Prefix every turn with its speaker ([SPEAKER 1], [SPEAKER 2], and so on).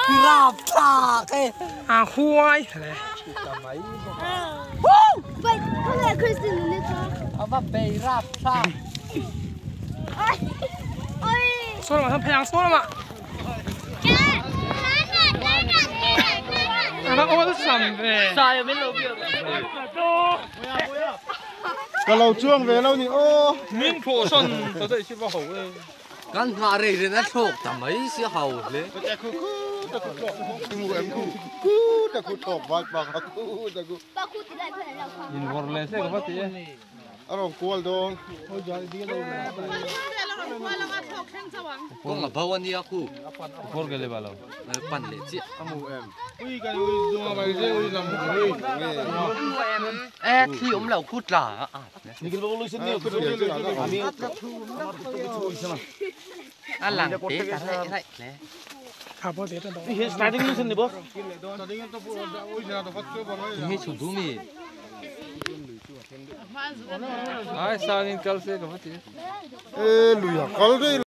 [SPEAKER 1] ราบทาเอ้
[SPEAKER 2] ควายอะไร
[SPEAKER 3] ไปก็เลยคริสตินนี่ค่ะ
[SPEAKER 1] เอาว่าเบย์ราบทา
[SPEAKER 2] โซ่มาทำพยางโซ่มา那我是什么？
[SPEAKER 1] 啥也没路标。
[SPEAKER 4] ก็เราช่วงเวลานี่โอ้
[SPEAKER 2] 民普顺都得去不好嘞。
[SPEAKER 1] กันมาเรื่อยๆนะโชคทำไมเสียเขาเลย
[SPEAKER 4] แต่คู่แต่คู่แต่คู่ถกวัดบางคู่แต่คู่
[SPEAKER 3] ปาคูติได้เพื่อนเราค่ะ
[SPEAKER 2] In Vorle seก็ตี
[SPEAKER 4] อารมณ์กวนดง
[SPEAKER 1] ก็มาบ้านนี้อะคู่
[SPEAKER 2] Vorle le balo.
[SPEAKER 1] ปั่นเลยจี
[SPEAKER 4] อุ้ยกันอุ้ยดงอะไรเจ้อุ้ยลำอุ้ย
[SPEAKER 1] ที่เราพูดล่ะ
[SPEAKER 4] นี่ก็บอกลูกฉันเนี่ยคือเดี๋ยวจะหลังอันนี้
[SPEAKER 1] อันหลังเตะอะไรเลย
[SPEAKER 2] ข้าวโพดเด็ดต้อง
[SPEAKER 4] นี่เห็นสตาร์ทนี่ฉันนี่บ่สตาร์ทนี่ต้องพูดอุ้ยเนี่ยต้องฟัดเจ้าบ่อย
[SPEAKER 1] มีชุดดูมี
[SPEAKER 2] ไอ้ซาลินกัลเซ่ก็ตี
[SPEAKER 4] ลุยอ่ะเขาเลย